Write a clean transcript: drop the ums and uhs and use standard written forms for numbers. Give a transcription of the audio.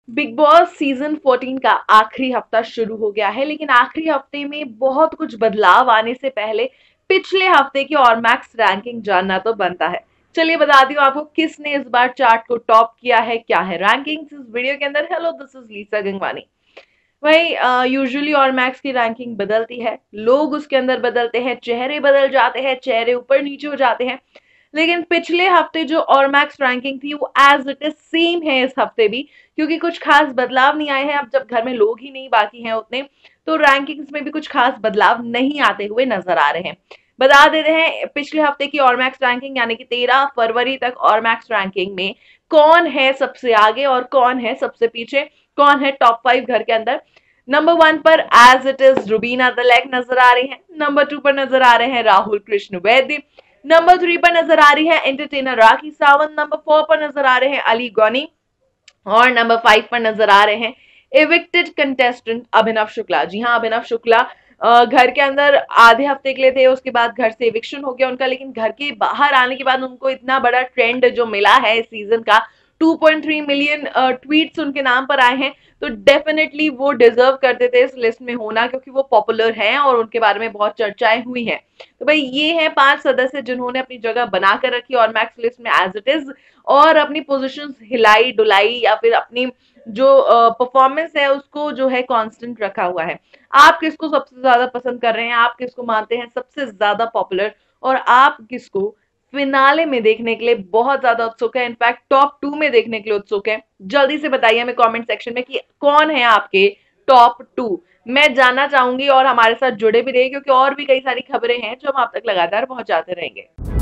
Big boss season 14 का आखिरी हफ्ता शुरू हो गया है, लेकिन आखिरी हफ्ते में बहुत कुछ बदलाव आने से पहले पिछले हफ्ते की और मैक्स रैंकिंग जानना तो बनता है। चलिए बता दी हूँ आपको किसने इस बार चार्ट को टॉप किया है, क्या है रैंकिंग्स इस वीडियो के अंदर। Hello, this is Lisa Gangwani. वही यूजुअली और मैक्स की रैंकिंग बदलती है, लोग उसके अंदर बदलते हैं, चेहरे बदल जाते हैं, चेहरे ऊपर नीचे हो जाते हैं, लेकिन पिछले हफ्ते जो और मैक्स रैंकिंग थी वो एज इट इज सेम है इस हफ्ते भी, क्योंकि कुछ खास बदलाव नहीं आए हैं। अब जब घर में लोग ही नहीं बाकी हैं उतने, तो रैंकिंग्स में भी कुछ खास बदलाव नहीं आते हुए नजर आ रहे हैं। बता देते हैं पिछले हफ्ते की और मैक्स रैंकिंग, यानी कि 13 फरवरी तक और मैक्स रैंकिंग में कौन है सबसे आगे और कौन है सबसे पीछे, कौन है टॉप 5 घर के अंदर। नंबर 1 पर as it is Rubina Dilaik नजर आ रही है। नंबर 2 पर नजर आ रहे हैं राहुल कृष्ण वैद्य। नंबर 3 पर नजर आ रही है एंटरटेनर राखी सावंत। नंबर 4 पर नजर आ रहे हैं अली गौनी। और नंबर 5 पर नजर आ रहे हैं एविक्टेड कंटेस्टेंट अभिनव शुक्ला। जी हाँ, अभिनव शुक्ला घर के अंदर आधे हफ्ते के लिए थे, उसके बाद घर से एविक्शन हो गया उनका, लेकिन घर के बाहर आने के बाद उनको इतना बड़ा ट्रेंड जो मिला है इस सीजन का, 2.3 मिलियन ट्वीट्स उनके नाम पर आए हैं, तो डेफिनेटली वो डिजर्व करते थे इस लिस्ट में होना, क्योंकि वो पॉपुलर हैं और उनके बारे में बहुत चर्चाएं हुई हैं। तो भाई ये हैं 5 सदस्य जिन्होंने अपनी जगह बनाकर रखी और मैक्स लिस्ट में एज इट इज, और अपनी पोजीशंस हिलाई डुलाई या फिर अपनी जो परफॉर्मेंस है उसको जो है कांस्टेंट रखा हुआ है। आप किसको सबसे ज्यादा पसंद कर रहे हैं, आप किसको मानते हैं सबसे ज्यादा पॉपुलर, और आप किसको फिनाले में देखने के लिए बहुत ज्यादा उत्सुक है, इनफैक्ट टॉप 2 में देखने के लिए उत्सुक है? जल्दी से बताइए हमें कमेंट सेक्शन में कि कौन है आपके टॉप 2। मैं जानना चाहूंगी, और हमारे साथ जुड़े भी रहिए क्योंकि और भी कई सारी खबरें हैं जो हम आप तक लगातार पहुंचाते रहेंगे।